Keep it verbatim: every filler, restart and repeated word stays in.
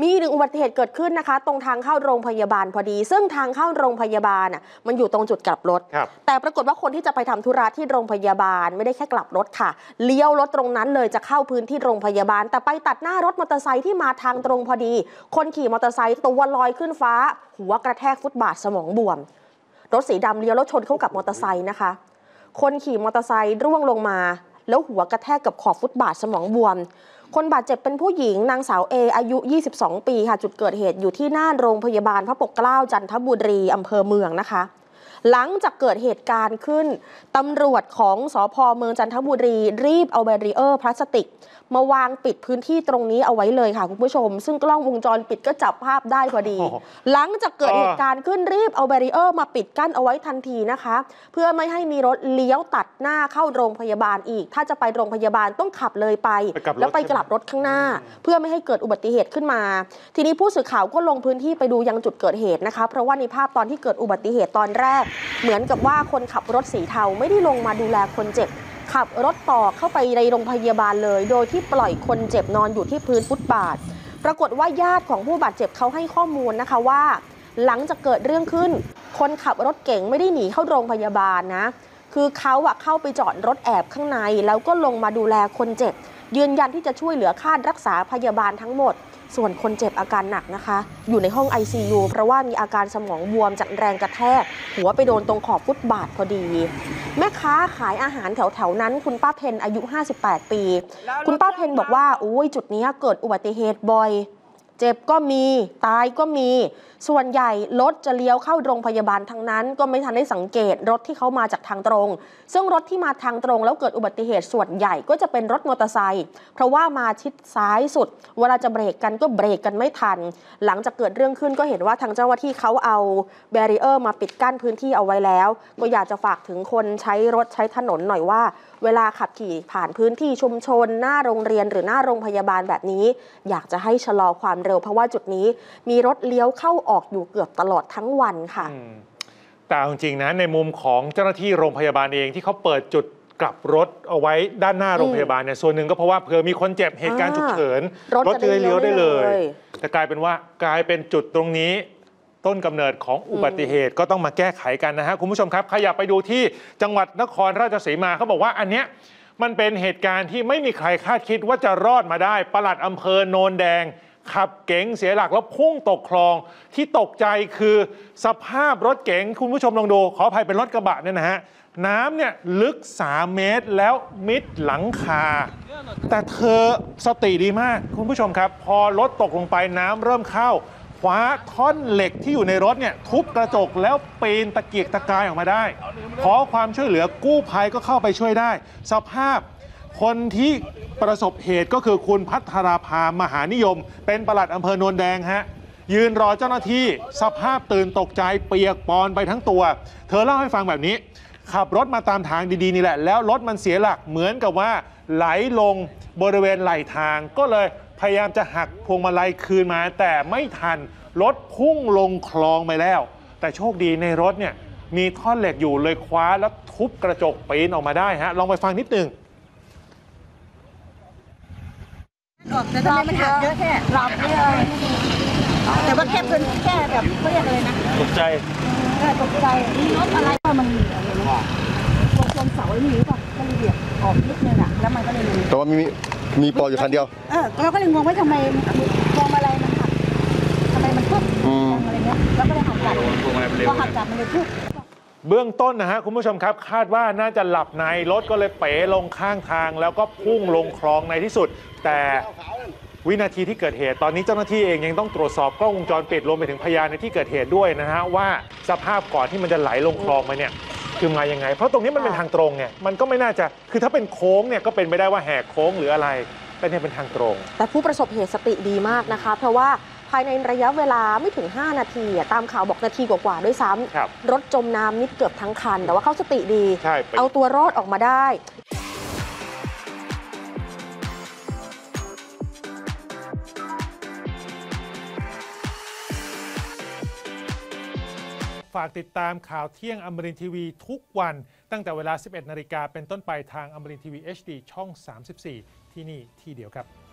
มีหนึ่งอุบัติเหตุเกิดขึ้นนะคะตรงทางเข้าโรงพยาบาลพอดีซึ่งทางเข้าโรงพยาบาลน่ะมันอยู่ตรงจุดกลับรถแต่ปรากฏว่าคนที่จะไปทำธุระที่โรงพยาบาลไม่ได้แค่กลับรถค่ะเลี้ยวรถตรงนั้นเลยจะเข้าพื้นที่โรงพยาบาลแต่ไปตัดหน้ารถมอเตอร์ไซค์ที่มาทางตรงพอดีคนขี่มอเตอร์ไซค์ตัวลอยขึ้นฟ้าหัวกระแทกฟุตบาทสมองบวมรถสีดำเลี้ยวแล้วชนเข้ากับมอเตอร์ไซค์นะคะคนขี่มอเตอร์ไซค์ร่วงลงมาแล้วหัวกระแทกกับขอบฟุตบาทสมองบวมคนบาดเจ็บเป็นผู้หญิงนางสาวเออายุยี่สิบสองปีค่ะจุดเกิดเหตุอยู่ที่หน้าโรงพยาบาลพระปกเกล้าจันทบุรีอำเภอเมืองนะคะหลังจากเกิดเหตุการณ์ขึ้นตำรวจของสภ.เมืองจันทบุรีรีบเอาแบรีเออร์พลาสติกมาวางปิดพื้นที่ตรงนี้เอาไว้เลยค่ะคุณผู้ชมซึ่งกล้องวงจรปิดก็จับภาพได้พอดีหลังจากเกิดเหตุการณ์ขึ้นรีบเอาแบรีเออร์มาปิดกั้นเอาไว้ทันทีนะคะเพื่อไม่ให้มีรถเลี้ยวตัดหน้าเข้าโรงพยาบาลอีกถ้าจะไปโรงพยาบาลต้องขับเลยไปแล้วไปกลับรถข้างหน้าเพื่อไม่ให้เกิดอุบัติเหตุขึ้นมาทีนี้ผู้สื่อข่าวก็ลงพื้นที่ไปดูยังจุดเกิดเหตุนะคะเพราะว่าในภาพตอนที่เกิดอุบัติเหตุตอนแรกเหมือนกับว่าคนขับรถสีเทาไม่ได้ลงมาดูแลคนเจ็บขับรถต่อเข้าไปในโรงพยาบาลเลยโดยที่ปล่อยคนเจ็บนอนอยู่ที่พื้นฟุตบาทปรากฏว่าญาติของผู้บาดเจ็บเขาให้ข้อมูลนะคะว่าหลังจากเกิดเรื่องขึ้นคนขับรถเก๋งไม่ได้หนีเข้าโรงพยาบาลนะคือเขาอะเข้าไปจอดรถแอบข้างในแล้วก็ลงมาดูแลคนเจ็บยืนยันที่จะช่วยเหลือค่ารักษาพยาบาลทั้งหมดส่วนคนเจ็บอาการหนักนะคะอยู่ในห้อง ไอ ซี ยู เพราะว่ามีอาการสมองบวมจากแรงกระแทกหัวไปโดนตรงขอบฟุตบาทพอดีแม่ค้าขายอาหารแถวๆนั้นคุณป้าเพนอายุห้าสิบแปดปีคุณป้าเพนบอกว่าโอ้ยจุดนี้เกิดอุบัติเหตุบ่อยเจ็บก็มีตายก็มีส่วนใหญ่รถจะเลี้ยวเข้าโรงพยาบาลทั้งนั้นก็ไม่ทันได้สังเกตรถที่เขามาจากทางตรงซึ่งรถที่มาทางตรงแล้วเกิดอุบัติเหตุส่วนใหญ่ก็จะเป็นรถมอเตอร์ไซค์เพราะว่ามาชิดซ้ายสุดเวลาจะเบรกกันก็เบรกกันไม่ทันหลังจากเกิดเรื่องขึ้นก็เห็นว่าทางเจ้าหน้าที่เขาเอาแบรีเออร์มาปิดกั้นพื้นที่เอาไว้แล้วก็อยากจะฝากถึงคนใช้รถใช้ถนนหน่อยว่าเวลาขับขี่ผ่านพื้นที่ชุมชนหน้าโรงเรียนหรือหน้าโรงพยาบาลแบบนี้อยากจะให้ชะลอความเร็วเพราะว่าจุดนี้มีรถเลี้ยวเข้าออกอยู่เกือบตลอดทั้งวันค่ะแต่จริงๆนะในมุมของเจ้าหน้าที่โรงพยาบาลเองที่เขาเปิดจุดกลับรถเอาไว้ด้านหน้าโรงพยาบาลเนี่ยส่วนหนึ่งก็เพราะว่าเผื่อมีคนเจ็บเหตุการณ์ฉุกเฉินรถจะได้เลี้ยวได้เลยแต่กลายเป็นว่ากลายเป็นจุดตรงนี้ต้นกำเนิดของอุบัติเหตุก็ต้องมาแก้ไขกันนะฮะคุณผู้ชมครับขยับไปดูที่จังหวัดนครราชสีมาเขาบอกว่าอันเนี้ยมันเป็นเหตุการณ์ที่ไม่มีใครคาดคิดว่าจะรอดมาได้ปลัดอำเภอโนนแดงขับเก๋งเสียหลักแล้วพุ่งตกคลองที่ตกใจคือสภาพรถเก๋งคุณผู้ชมลองดูขออภัยเป็นรถกระบะเนี่ยนะฮะน้ำเนี่ยลึกสามเมตรแล้วมิดหลังคาแต่เธอสติดีมากคุณผู้ชมครับพอรถตกลงไปน้ำเริ่มเข้าคว้าท่อนเหล็กที่อยู่ในรถเนี่ยทุบกระจกแล้วปีนตะเกียกตะกายออกมาได้ขอความช่วยเหลือกู้ภัยก็เข้าไปช่วยได้สภาพคนที่ประสบเหตุก็คือคุณพัทราภามหานิยมเป็นปลัดอำเภอโนนแดงฮะยืนรอเจ้าหน้าที่สภาพตื่นตกใจเปียกปอนไปทั้งตัวเธอเล่าให้ฟังแบบนี้ขับรถมาตามทางดีๆนี่แหละแล้วรถมันเสียหลักเหมือนกับว่าไหลลงบริเวณไหลทางก็เลยพยายามจะหักพวงมาลัยคืนมาแต่ไม่ทันรถพุ่งลงคลองไปแล้วแต่โชคดีในรถเนี่ยมีท่อนเหล็กอยู่เลยคว้าแล้วทุบกระจกปีนออกมาได้ฮะลองไปฟังนิดนึงแต่ทำไมมันหักเยอะแค่หลับไม่เลยแต่ว่าแค่เป็นแค่แบบเขาเรียกอะไรนะตกใจตกใจรถอะไรก็มันตรงตรงเสาไอ้นี่หรือเปล่าก็เลยเบียดออกนิดนึงอ่ะแล้วมันก็เลยแต่ว่ามีมีปออยู่คันเดียวเออเราก็เลยงงว่าทำไมพวงมาลัยมันหักทำไมมันพุ่งอะไรเงี้ยแล้วก็เลยหักกลับพอหักกลับมันเลยพุ่งเบื้องต้นนะฮะคุณผู้ชมครับคาดว่าน่าจะหลับในรถก็เลยเป๋ลงข้างทางแล้วก็พุ่งลงคลองในที่สุดแต่วินาทีที่เกิดเหตุตอนนี้เจ้าหน้าที่เองยังต้องตรวจสอบกล้องวงจรปิดรวมไปถึงพยานในที่เกิดเหตุด้วยนะฮะว่าสภาพก่อนที่มันจะไหลลงคลองมาเนี่ยคือมายังไงเพราะตรงนี้มันเป็นทางตรงไงมันก็ไม่น่าจะคือถ้าเป็นโค้งเนี่ยก็เป็นไปได้ว่าแหกโค้งหรืออะไรแต่เนี่ยเป็นทางตรงแต่ผู้ประสบเหตุสติดีมากนะคะเพราะว่าภายในระยะเวลาไม่ถึงห้านาทีตามข่าวบอกนาทีกว่าๆด้วยซ้ำรถจมน้ำนิดเกือบทั้งคันแต่ว่าเขาสติดีเอาตัวรอดออกมาได้ฝากติดตามข่าวเที่ยงอมรินทร์ทีวีทุกวันตั้งแต่เวลา สิบเอ็ดนาฬิกาเป็นต้นไปทางอมรินทร์ทีวี เอช ดี ช่อง สามสิบสี่ ที่นี่ที่เดียวครับ